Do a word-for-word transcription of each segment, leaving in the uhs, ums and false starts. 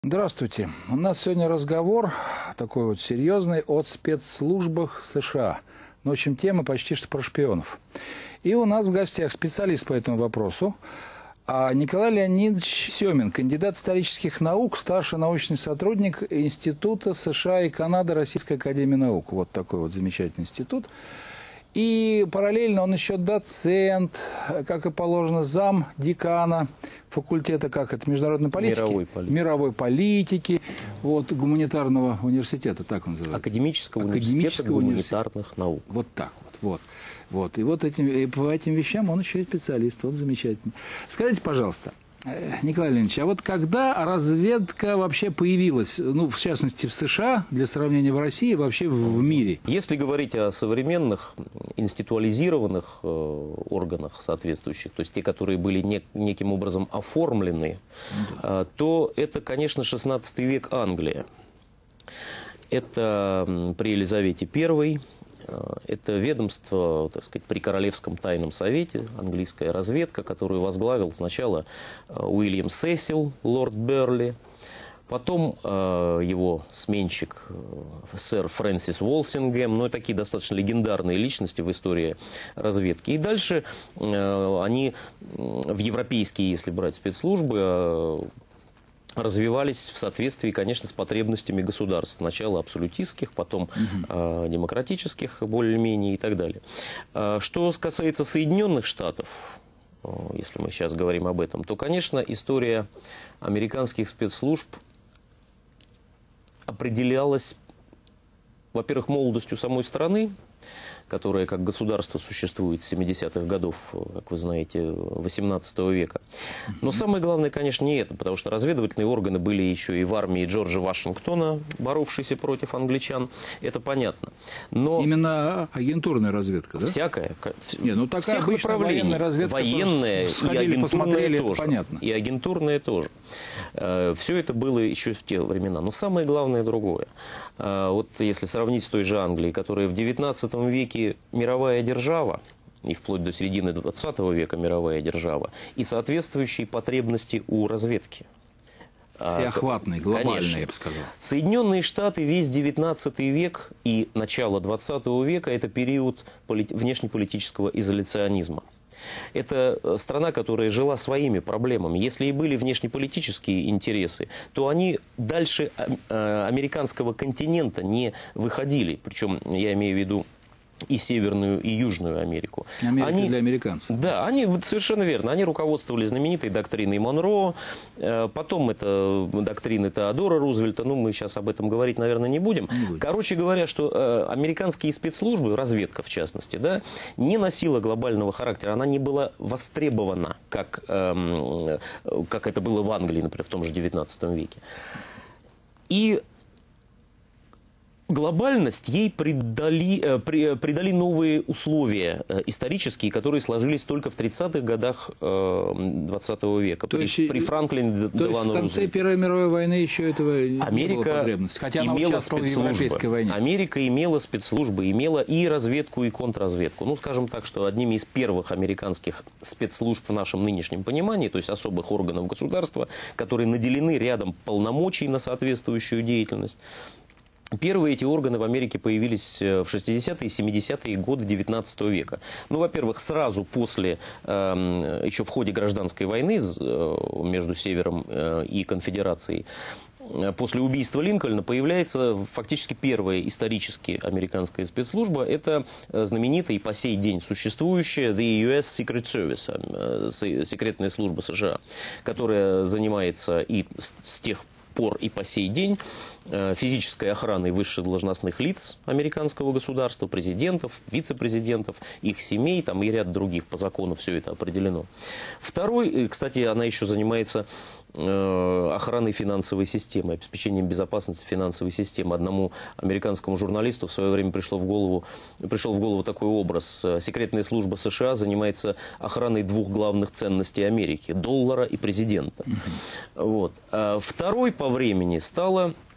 Здравствуйте. У нас сегодня разговор такой вот серьезный о спецслужбах США. Ну, в общем, тема почти что про шпионов. И у нас в гостях специалист по этому вопросу Николай Леонидович Семин, кандидат исторических наук, старший научный сотрудник Института США и Канады Российской академии наук. Вот такой вот замечательный институт. И параллельно он еще доцент, как и положено, зам декана факультета, как это, международной политики, мировой политики, мировой политики вот, гуманитарного университета, так он называется. Академического, Академического университета гуманитарных университета. наук. Вот так вот, вот. Вот. И вот этим, и по этим вещам он еще и специалист, вот замечательно. Скажите, пожалуйста, Николай Леонидович, а вот когда разведка вообще появилась, ну, в частности, в США, для сравнения в России, вообще в мире? Если говорить о современных институализированных э, органах соответствующих, то есть те, которые были не, неким образом оформлены, э, то это, конечно, шестнадцатый век Англия. Это при Елизавете Первой. Это ведомство, так сказать, при Королевском тайном совете, английская разведка, которую возглавил сначала Уильям Сесил, лорд Берли, потом э, его сменщик э, сэр Фрэнсис Уолсингем, ну и такие достаточно легендарные личности в истории разведки. И дальше э, они в европейские, если брать спецслужбы, э, развивались в соответствии, конечно, с потребностями государств. Сначала абсолютистских, потом угу. э, демократических, более-менее и так далее. Э, что касается Соединенных Штатов, э, если мы сейчас говорим об этом, то, конечно, история американских спецслужб определялась, во-первых, молодостью самой страны, которая как государство существует с семидесятых годов, как вы знаете, восемнадцатого века. Но самое главное, конечно, не это, потому что разведывательные органы были еще и в армии Джорджа Вашингтона, боровшиеся против англичан, это понятно. Но именно агентурная разведка, да? Всякая. Не, ну такая обычная военная разведка. Военная и агентурная тоже. Понятно. И агентурная тоже. Все это было еще в те времена. Но самое главное другое. Вот если сравнить с той же Англией, которая в девятнадцатом веке мировая держава, и вплоть до середины двадцатого века мировая держава, и соответствующие потребности у разведки. Всеохватные, глобальные, конечно. Я бы сказал. Соединенные Штаты весь девятнадцатый век и начало двадцатого века – это период внешнеполитического изоляционизма. Это страна, которая жила своими проблемами. Если и были внешнеполитические интересы, то они дальше американского континента не выходили. Причем я имею в виду и Северную, и Южную Америку. Америка они, для американцев. Да, они совершенно верно. Они руководствовались знаменитой доктриной Монро, потом это доктрины Теодора Рузвельта, ну мы сейчас об этом говорить, наверное, не будем. Не будем. Короче говоря, что э, американские спецслужбы, разведка в частности, да, не носила глобального характера, она не была востребована, как, э, как это было в Англии, например, в том же девятнадцатом веке. И глобальность ей придали, придали новые условия исторические, которые сложились только в тридцатых годах двадцатого века. То при, есть, при Франклине то есть в конце Первой мировой войны еще этого Америка не было потребности. Хотя она участвовала в Европейской войне. Америка имела спецслужбы, имела и разведку, и контрразведку. Ну, скажем так, что одними из первых американских спецслужб в нашем нынешнем понимании, то есть особых органов государства, которые наделены рядом полномочий на соответствующую деятельность. Первые эти органы в Америке появились в шестидесятые и семидесятые годы девятнадцатого века. Ну, во-первых, сразу после, э, еще в ходе гражданской войны э, между Севером э, и Конфедерацией, э, после убийства Линкольна появляется фактически первая исторически американская спецслужба. Это знаменитая и по сей день существующая The ю эс Secret Service, э, секретная служба США, которая занимается и с, с тех пор, пор и по сей день физической охраной высших должностных лиц американского государства, президентов, вице-президентов, их семей, там и ряд других по закону все это определено. Второй, кстати, она еще занимается охраной финансовой системы, обеспечением безопасности финансовой системы. Одному американскому журналисту в свое время пришло в голову, пришел в голову такой образ. Секретная служба США занимается охраной двух главных ценностей Америки – доллара и президента. Вот. Второй по времени стала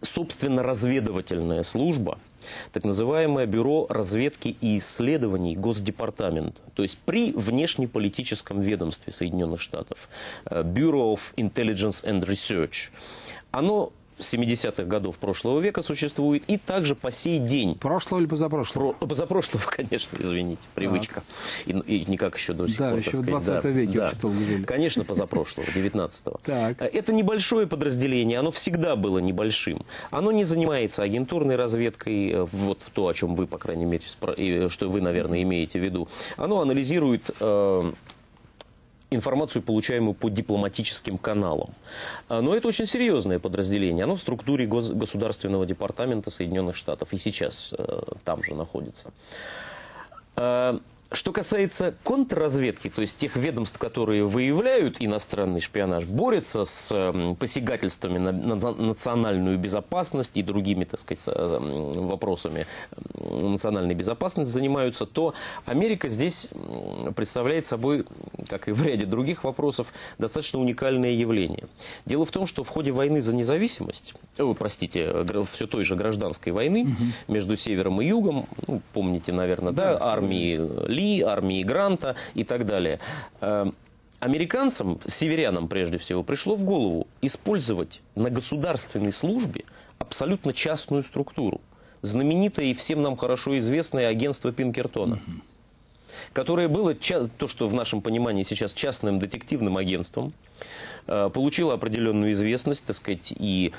собственно, разведывательная служба, так называемое Бюро разведки и исследований Госдепартамента, то есть при внешнеполитическом ведомстве Соединенных Штатов, Bureau of Intelligence and Research. Оно с семидесятых годов прошлого века существует и также по сей день. Прошлого или позапрошлого? Про, позапрошлого, конечно, извините, привычка. И, и никак еще до сих да, пор. Еще сказать, в двадцатом да, веке да. вообще-то жили. Конечно, позапрошлого, девятнадцатого. Так. Это небольшое подразделение, оно всегда было небольшим. Оно не занимается агентурной разведкой, вот то, о чем вы, по крайней мере, что вы, наверное, имеете в виду. Оно анализирует э, информацию, получаемую по дипломатическим каналам. Но это очень серьезное подразделение. Оно в структуре Гос- Государственного департамента Соединенных Штатов и сейчас э, там же находится. Э, Что касается контрразведки, то есть тех ведомств, которые выявляют иностранный шпионаж, борются с посягательствами на, на национальную безопасность и другими, так сказать, вопросами национальной безопасности занимаются, то Америка здесь представляет собой, как и в ряде других вопросов, достаточно уникальное явление. Дело в том, что в ходе войны за независимость, о, простите, все той же гражданской войны угу. между Севером и Югом, ну, помните, наверное, да, да армии Ли, армии Гранта и так далее. Американцам, северянам прежде всего, пришло в голову использовать на государственной службе абсолютно частную структуру. Знаменитое и всем нам хорошо известное агентство Пинкертона, угу. которое было, то, что в нашем понимании сейчас частным детективным агентством, получило определенную известность, так сказать, и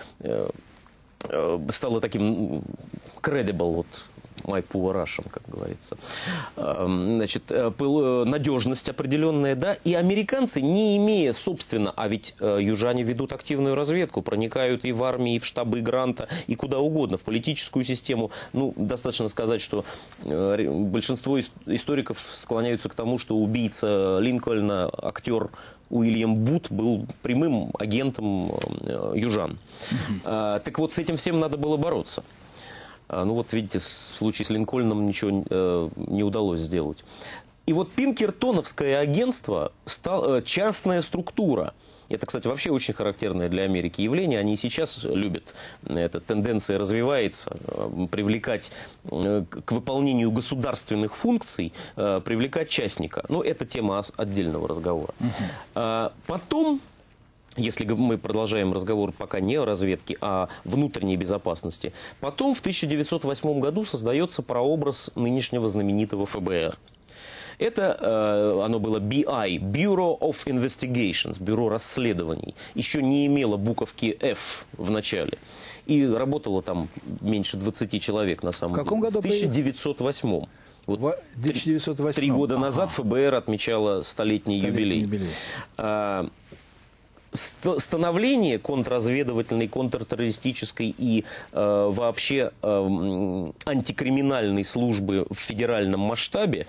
стало таким credible, вот, my poor Russian, как говорится. Значит, надежность определенная, да, и американцы, не имея, собственно, а ведь южане ведут активную разведку, проникают и в армии, и в штабы Гранта, и куда угодно, в политическую систему. Ну, достаточно сказать, что большинство историков склоняются к тому, что убийца Линкольна, актер Уильям Бут, был прямым агентом южан. Mm-hmm. Так вот, с этим всем надо было бороться. Ну вот видите, в случае с Линкольном ничего э, не удалось сделать. И вот Пинкертоновское агентство стало, частная структура. Это, кстати, вообще очень характерное для Америки явление. Они и сейчас любят, эта тенденция развивается, привлекать к выполнению государственных функций, привлекать частника. Но это тема отдельного разговора. Uh-huh. Потом... Если мы продолжаем разговор пока не о разведке, а о внутренней безопасности, потом в тысяча девятьсот восьмом году создается прообраз нынешнего знаменитого эф бэ эр. Это, э, оно было би ай, Bureau of Investigations, бюро расследований. Еще не имело буковки F в начале. И работало там меньше двадцати человек на самом деле. В каком году? В тысяча девятьсот восьмом. Вот в тысяча девятьсот восьмом. Три года ага. назад эф бэ эр отмечало столетний, столетний юбилей. юбилей. А, становление контрразведывательной, контртеррористической и э, вообще э, антикриминальной службы в федеральном масштабе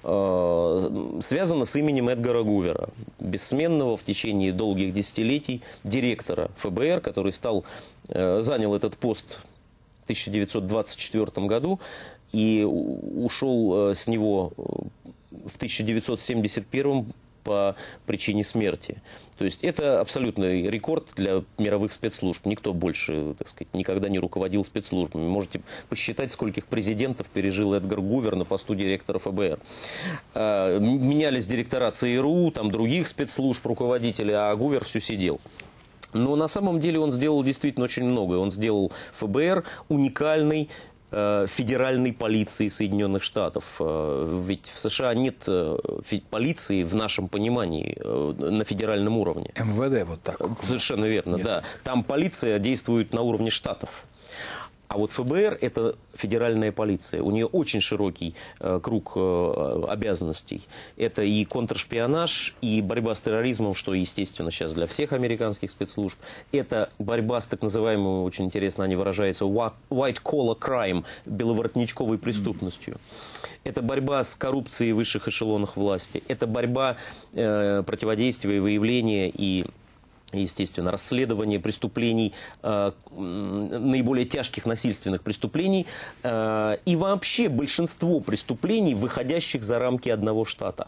э, связано с именем Эдгара Гувера, бессменного в течение долгих десятилетий директора эф бэ эр, который стал, э, занял этот пост в тысяча девятьсот двадцать четвёртом году и ушел э, с него в тысяча девятьсот семьдесят первом по причине смерти. То есть это абсолютный рекорд для мировых спецслужб. Никто больше, так сказать, никогда не руководил спецслужбами. Можете посчитать, скольких президентов пережил Эдгар Гувер на посту директора эф бэ эр. Менялись директора цэ эр у, там других спецслужб, руководителей, а Гувер все сидел. Но на самом деле он сделал действительно очень многое. Он сделал эф бэ эр уникальный, федеральной полиции Соединенных Штатов. Ведь в США нет полиции в нашем понимании на федеральном уровне. эм вэ дэ вот так. Совершенно верно, нет. Да. Там полиция действует на уровне штатов. А вот эф бэ эр – это федеральная полиция. У нее очень широкий э, круг э, обязанностей. Это и контршпионаж, и борьба с терроризмом, что, естественно, сейчас для всех американских спецслужб. Это борьба с так называемой, очень интересно они выражаются, white-collar crime, беловоротничковой преступностью. Mm. Это борьба с коррупцией в высших эшелонах власти. Это борьба, э, противодействия, выявления и... естественно, расследование преступлений, э, наиболее тяжких насильственных преступлений э, и вообще большинство преступлений, выходящих за рамки одного штата.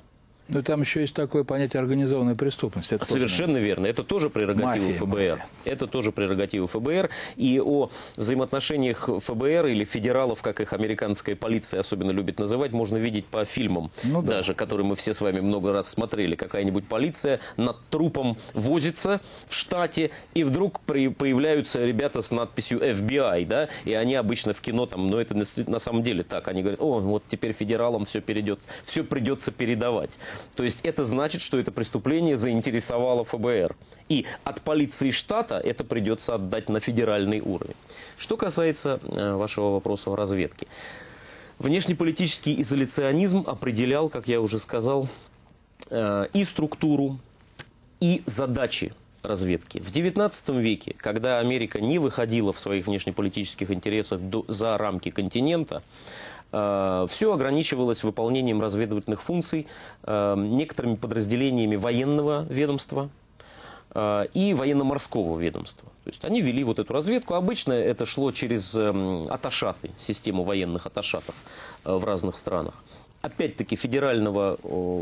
Но там еще есть такое понятие организованной преступности. Это Совершенно верно. Это тоже прерогатива мафия, ФБР. мафия. Это тоже прерогатива ФБР. И о взаимоотношениях ФБР или федералов, как их американская полиция особенно любит называть, можно видеть по фильмам, ну, да. даже, которые мы все с вами много раз смотрели. Какая-нибудь полиция над трупом возится в штате, и вдруг при, появляются ребята с надписью эф би ай, да, и они обычно в кино там, но это на самом деле так. Они говорят: о, вот теперь федералам все перейдет, все придется передавать. То есть это значит, что это преступление заинтересовало ФБР. И от полиции штата это придется отдать на федеральный уровень. Что касается э, вашего вопроса о разведке. Внешнеполитический изоляционизм определял, как я уже сказал, э, и структуру, и задачи разведки. В девятнадцатом веке, когда Америка не выходила в своих внешнеполитических интересах до, за рамки континента, все ограничивалось выполнением разведывательных функций некоторыми подразделениями военного ведомства и военно-морского ведомства. То есть они вели вот эту разведку. Обычно это шло через аташаты, систему военных аташатов в разных странах. Опять-таки федерального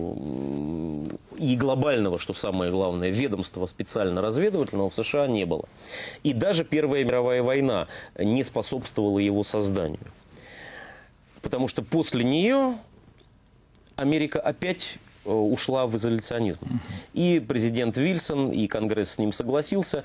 и глобального, что самое главное, ведомства специально разведывательного в США не было. И даже Первая мировая война не способствовала его созданию. Потому что после нее Америка опять ушла в изоляционизм. И президент Вильсон, и Конгресс с ним согласился,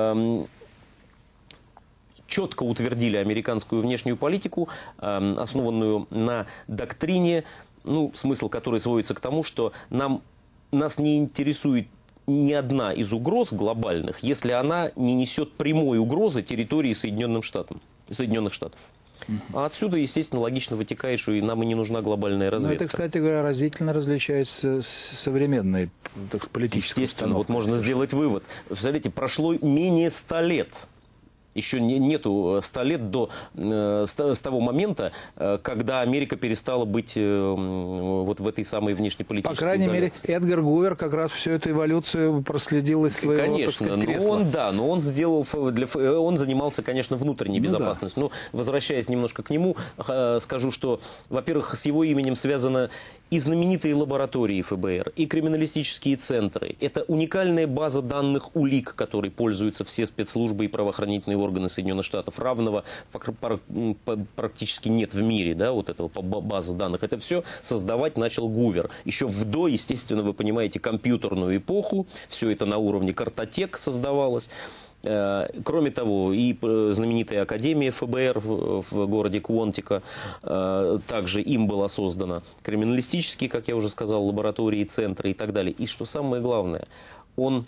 четко утвердили американскую внешнюю политику, основанную на доктрине, ну, смысл которой сводится к тому, что нам, нас не интересует ни одна из угроз глобальных, если она не несет прямой угрозы территории Соединенным Штатам, Соединенных Штатов. А отсюда, естественно, логично вытекает, что и нам и не нужна глобальная разведка. Но это, кстати говоря, разительно различается с современной так, политической Естественно, вот можно сделать вывод. Смотрите, прошло менее ста лет. Еще не, нету ста лет до, э, с, с того момента, э, когда Америка перестала быть э, вот в этой самой внешнеполитической По крайней изоляции. мере, Эдгар Гувер как раз всю эту эволюцию проследил из своего, Конечно, так сказать, но кресла. он, да, но он сделал, для, он занимался, конечно, внутренней Ну безопасностью. Да. Но, возвращаясь немножко к нему, скажу, что, во-первых, с его именем связано и знаменитые лаборатории ФБР, и криминалистические центры. Это уникальная база данных улик, которой пользуются все спецслужбы и правоохранительные органы Соединенных Штатов. Равного практически нет в мире, да, вот этого базы данных. Это все создавать начал Гувер. Еще в до, естественно, вы понимаете, компьютерную эпоху. Все это на уровне картотек создавалось. Кроме того, и знаменитая Академия ФБР в городе Квонтико также им была создана. Криминалистические, как я уже сказал, лаборатории, центры и так далее. И что самое главное, он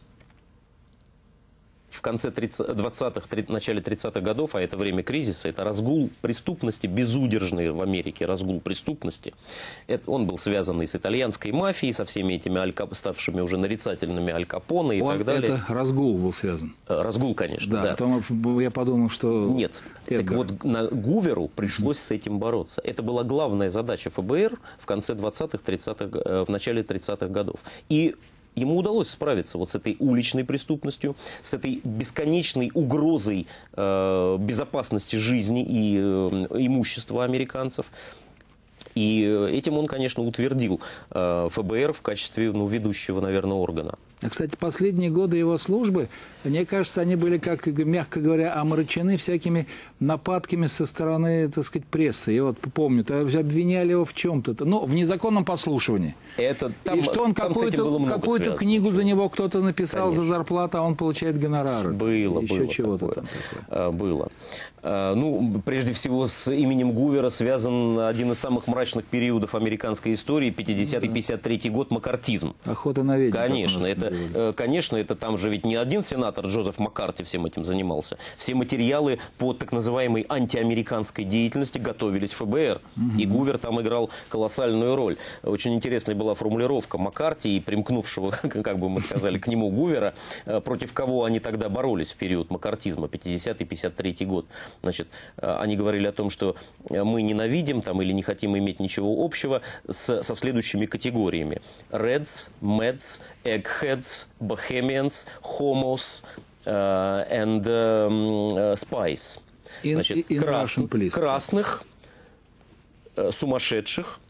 в конце двадцатых, начале тридцатых годов, а это время кризиса, это разгул преступности, безудержный в Америке разгул преступности. Это, он был связан и с итальянской мафией, со всеми этими алька, ставшими уже нарицательными Аль Капоне и он, так далее. Это разгул был связан. Разгул, конечно, да. да. Потом я подумал, что... Нет. Так вот, на Гуверу пришлось с этим бороться. Это была главная задача ФБР в конце двадцатых, тридцатых, в начале тридцатых годов. И ему удалось справиться вот с этой уличной преступностью, с этой бесконечной угрозой э, безопасности жизни и э, имущества американцев. И этим он, конечно, утвердил э, ФБР в качестве, ну, ведущего, наверное, органа. А, кстати, последние годы его службы, мне кажется, они были, как, мягко говоря, омрачены всякими нападками со стороны, так сказать, прессы. Я вот помню, обвиняли его в чем-то, ну, в незаконном подслушивании. Это, там, и что он какую-то, какую-то книгу за него кто-то написал, конечно, за зарплату, а он получает гонорары. Было, еще было чего-то такое. Там такое. Было. Ну, прежде всего, с именем Гувера связан один из самых мрачных периодов американской истории, пятидесятый — пятьдесят третий год, маккартизм. Охота на ведьм. Конечно, это, конечно, это там же ведь не один сенатор Джозеф Маккарти всем этим занимался. Все материалы по так называемой антиамериканской деятельности готовились в ФБР. Угу. И Гувер там играл колоссальную роль. Очень интересная была формулировка Маккарти и примкнувшего, как бы мы сказали, к нему Гувера, против кого они тогда боролись в период маккартизма, пятидесятый — пятьдесят третий год. Значит, они говорили о том, что мы ненавидим там, или не хотим иметь ничего общего с, со следующими категориями. Reds, Meds, Eggheads, Bohemians, Homos uh, and uh, Spies. Значит, in, in крас, красных, uh, сумасшедших,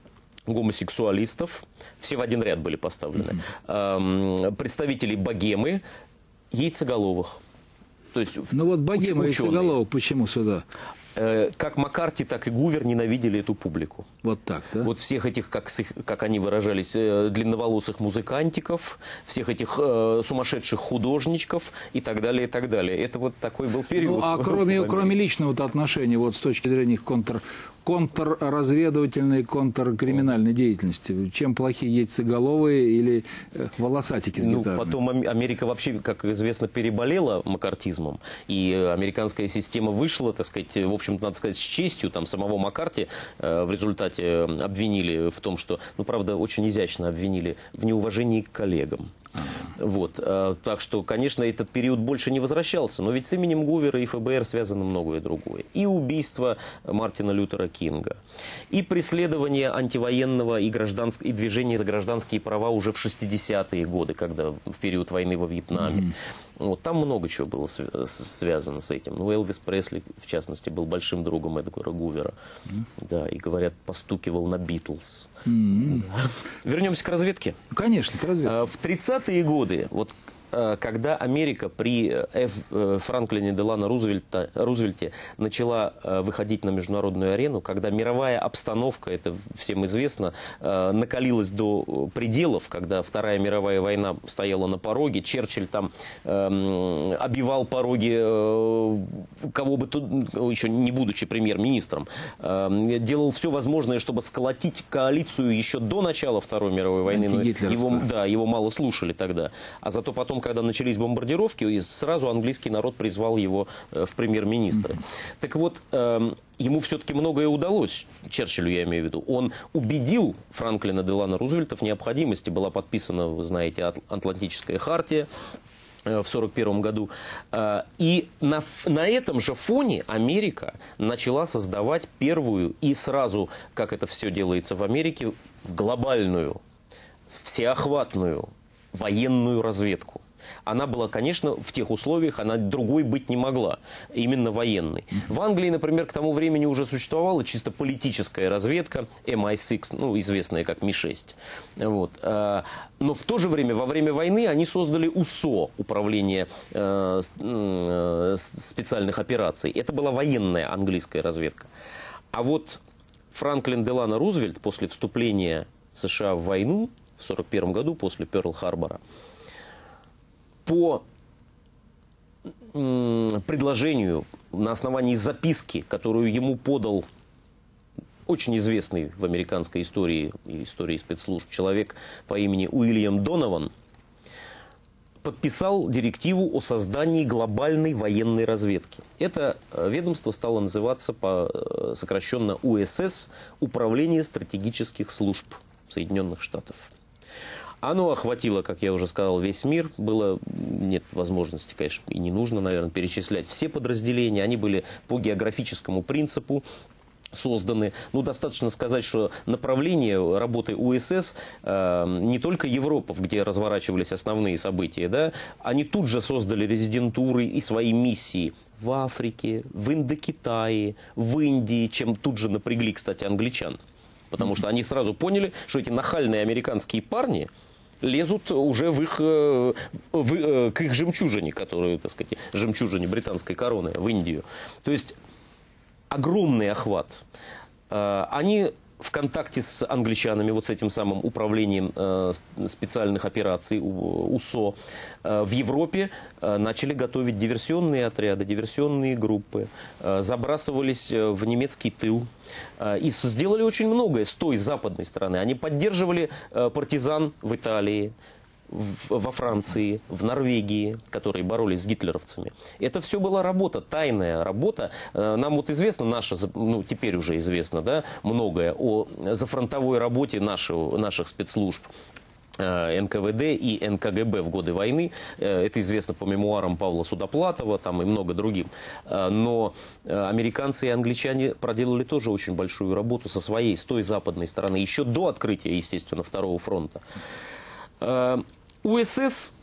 гомосексуалистов, все в один ряд были поставлены, mm-hmm. представителей богемы, яйцеголовых. То есть, ну вот богема и яйцеголовых почему сюда? Как Маккарти, так и Гувер ненавидели эту публику. Вот так, да? Вот всех этих, как, как они выражались, длинноволосых музыкантиков, всех этих э, сумасшедших художничков и так далее, и так далее. Это вот такой был период. Ну, а кроме, кроме личного отношения, вот с точки зрения контр, контрразведывательной, контркриминальной деятельности, чем плохие яйцеголовые или волосатики с гитарами? Ну, потом Америка вообще, как известно, переболела маккартизмом, и американская система вышла, так сказать, в общем, надо сказать, с честью. Там самого Маккарти э, в результате обвинили в том, что, ну, правда, очень изящно обвинили в неуважении к коллегам. Вот. А, так что, конечно, этот период больше не возвращался. Но ведь с именем Гувера и эф бэ эр связано многое другое. И убийство Мартина Лютера Кинга, и преследование антивоенного и, гражданск... и движение за гражданские права уже в шестидесятые годы, когда в период войны во Вьетнаме. Mm-hmm. Вот. Там много чего было связано с этим. Ну, Элвис Пресли, в частности, был большим другом Эдгара Гувера. Mm-hmm. Да, и, говорят, постукивал на Битлз. Mm-hmm. Да. Вернемся к разведке. Конечно, к разведке. В тридцатые годы, вот, когда Америка при Ф. Франклине Делано Рузвельта, Рузвельте начала выходить на международную арену, когда мировая обстановка, это всем известно, накалилась до пределов, когда Вторая мировая война стояла на пороге, Черчилль там э, обивал пороги, э, кого бы тут, еще не будучи премьер-министром, э, делал все возможное, чтобы сколотить коалицию еще до начала Второй мировой войны. Но его, да, его мало слушали тогда. А зато потом, когда начались бомбардировки, сразу английский народ призвал его в премьер-министры. Mm-hmm. Так вот, э, ему все-таки многое удалось, Черчиллю я имею в виду. Он убедил Франклина Делано Рузвельта в необходимости. Была подписана, вы знаете, Атлантическая хартия в сорок первом году. И на, на этом же фоне Америка начала создавать первую и сразу, как это все делается в Америке, в глобальную, всеохватную военную разведку. Она была, конечно, в тех условиях, она другой быть не могла, именно военной. В Англии, например, к тому времени уже существовала чисто политическая разведка, эм ай шесть, ну, известная как Ми шесть. Вот. Но в то же время, во время войны, они создали у эс о, Управление специальных операций. Это была военная английская разведка. А вот Франклин Делано Рузвельт после вступления США в войну в сорок первом году, после Пёрл-Харбора, по предложению на основании записки, которую ему подал очень известный в американской истории и истории спецслужб человек по имени Уильям Донован, подписал директиву о создании глобальной военной разведки. Это ведомство стало называться по, сокращенно У Эс Эс, Управление стратегических служб Соединенных Штатов. Оно охватило, как я уже сказал, весь мир. Было, нет возможности, конечно, и не нужно, наверное, перечислять все подразделения. Они были по географическому принципу созданы. Ну, достаточно сказать, что направление работы У Эс Эс э, не только Европа, где разворачивались основные события, да, они тут же создали резидентуры и свои миссии в Африке, в Индокитае, в Индии, чем тут же напрягли, кстати, англичан. Потому что они сразу поняли, что эти нахальные американские парни лезут уже в их, в, к их жемчужине, которую, так сказать, жемчужине британской короны, в Индию. То есть огромный охват. Они в контакте с англичанами, вот с этим самым управлением э, специальных операций У Эс О, э, в Европе э, начали готовить диверсионные отряды, диверсионные группы, э, забрасывались в немецкий тыл э, и сделали очень многое с той западной стороны. Они поддерживали э, партизан в Италии, во Франции, в Норвегии, которые боролись с гитлеровцами. Это все была работа, тайная работа. Нам вот известно, наша, ну теперь уже известно, да, многое о зафронтовой работе нашего, наших спецслужб. Эн Ка Вэ Дэ и Эн Ка Гэ Бэ в годы войны. Это известно по мемуарам Павла Судоплатова там, и много другим. Но американцы и англичане проделали тоже очень большую работу со своей, с той западной стороны, еще до открытия, естественно, Второго фронта. У Эс Эс,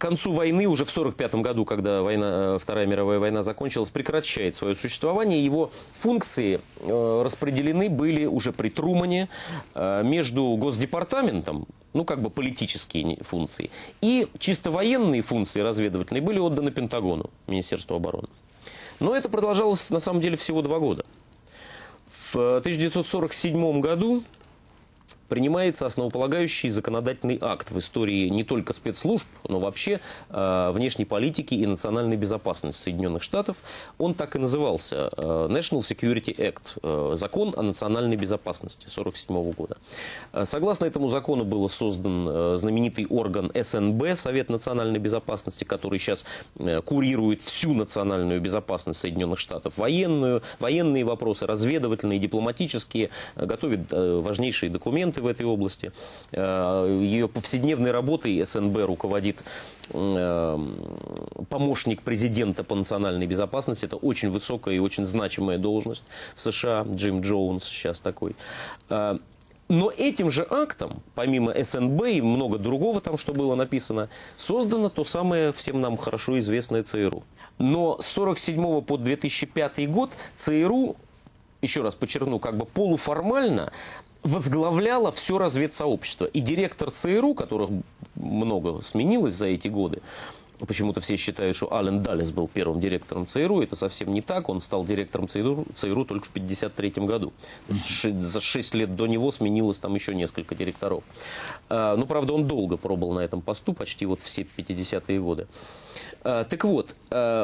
концу войны, уже в сорок пятом году, когда война, Вторая мировая война закончилась, прекращает свое существование. Его функции распределены были уже при Трумане между Госдепартаментом, ну, как бы политические функции, и чисто военные функции разведывательные были отданы Пентагону, Министерству обороны. Но это продолжалось, на самом деле, всего два года. В тысяча девятьсот сорок седьмом году принимается основополагающий законодательный акт в истории не только спецслужб, но вообще э, внешней политики и национальной безопасности Соединенных Штатов. Он так и назывался э, National Security Act, э, закон о национальной безопасности сорок седьмого года. Э, согласно этому закону был создан э, знаменитый орган эс эн бэ, Совет национальной безопасности, который сейчас э, курирует всю национальную безопасность Соединенных Штатов, военную, военные вопросы, разведывательные, дипломатические, э, готовит э, важнейшие документы в этой области. Ее повседневной работой эс эн бэ руководит помощник президента по национальной безопасности. Это очень высокая и очень значимая должность в США. Джим Джонс сейчас такой. Но этим же актом, помимо эс эн бэ и много другого там, что было написано, создано то самое всем нам хорошо известное цэ эр у. Но с сорок седьмого по две тысячи пятый год цэ эр у, еще раз подчеркну, как бы полуформально возглавляла все разведсообщество. И директор цэ эр у, которых много сменилось за эти годы, почему-то все считают, что Аллен Даллес был первым директором цэ эр у. Это совсем не так. Он стал директором цэ эр у, цэ эр у только в пятьдесят третьем году. За шесть лет до него сменилось там еще несколько директоров. Но, правда, он долго пробыл на этом посту, почти вот все пятидесятые годы. Так вот,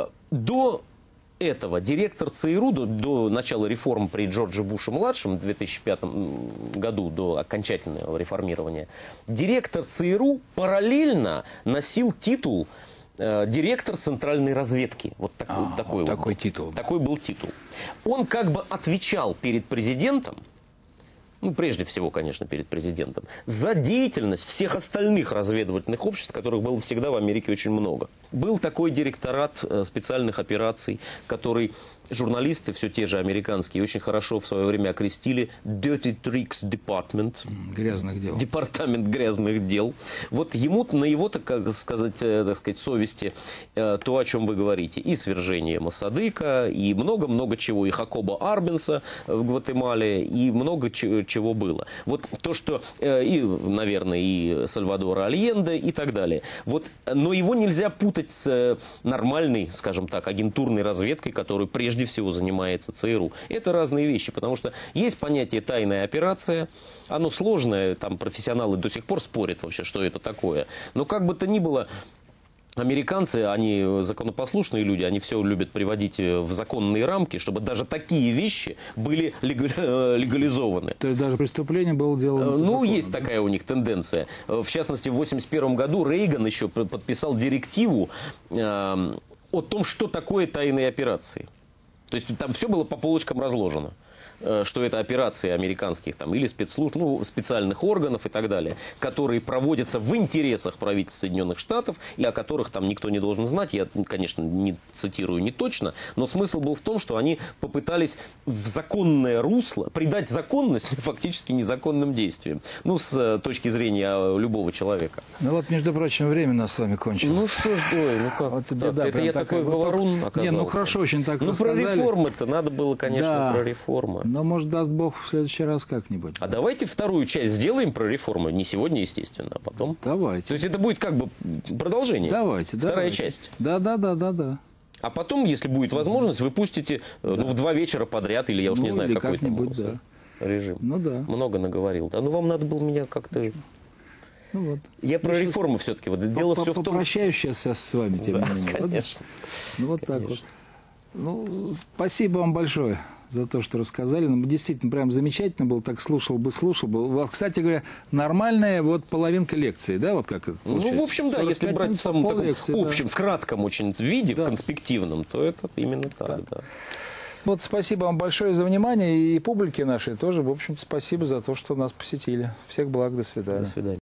до этого директор цэ эр у до, до начала реформ при Джордже Буше-младшем в две тысячи пятом году, до окончательного реформирования, директор цэ эр у параллельно носил титул э, директор центральной разведки. Вот такой, а, такой, вот такой был, титул. Такой был титул. Он как бы отвечал перед президентом, ну, прежде всего, конечно, перед президентом, за деятельность всех остальных разведывательных обществ, которых было всегда в Америке очень много. Был такой директорат специальных операций, который журналисты, все те же американские, очень хорошо в свое время окрестили Dirty Tricks Department. Грязных дел. Департамент грязных дел. Вот ему, на его, так сказать, так сказать, совести то, о чем вы говорите. И свержение Моссадека, и много-много чего. И Хакоба Арбенса в Гватемале, и много чего было. Вот то, что, и, наверное, и Сальвадора Альенде, и так далее. Вот, но его нельзя путать с нормальной, скажем так, агентурной разведкой, которую прежде всего занимается цэ эр у. Это разные вещи, потому что есть понятие тайная операция, оно сложное, там профессионалы до сих пор спорят вообще, что это такое. Но как бы то ни было, американцы, они законопослушные люди, они все любят приводить в законные рамки, чтобы даже такие вещи были легализованы. То есть даже преступление было делано? Ну, есть такая у них тенденция. В частности, в восемьдесят первом году Рейган еще подписал директиву о том, что такое тайные операции. То есть там все было по полочкам разложено. Что это операции американских там, или спецслужб, ну, специальных органов и так далее, которые проводятся в интересах правительства Соединенных Штатов, и о которых там никто не должен знать. Я, конечно, не цитирую не точно, но смысл был в том, что они попытались в законное русло придать законность фактически незаконным действиям. Ну, с точки зрения любого человека. Ну вот, между прочим, время у нас с вами кончилось. Ну что ж, ой, ну как? Вот, беда, это я такой вот говорун так... оказался. Не, ну хорошо, очень так Ну рассказали. Про реформы-то надо было, конечно, да. про реформы. Но, может, даст Бог, в следующий раз как-нибудь. А давайте вторую часть сделаем про реформы. Не сегодня, естественно, а потом. Давайте. То есть это будет как бы продолжение. Давайте. Вторая давайте. часть. Да, да, да, да, да. А потом, если будет возможность, вы пустите да. ну, в два вечера подряд, или я уж ну, не знаю, какой там да. режим. Ну да. Много наговорил. Да, ну вам надо было меня как-то... Ну, вот. Я про реформу все-таки. Вот, дело все в том... Попрощаюсь сейчас с вами, тем да, не менее. конечно. Ну, вот так вот. Ну, спасибо вам большое за то, что рассказали. Ну, действительно, прям замечательно было. Так слушал бы, слушал бы. Кстати говоря, нормальная вот половинка лекции, да, вот как это получается? Ну, в общем, да, если брать в самом таком лекции, общем, да. в кратком очень виде, да. в конспективном, то это именно так, так. да. Вот спасибо вам большое за внимание. И публике нашей тоже, в общем, спасибо за то, что нас посетили. Всех благ, до свидания. До свидания.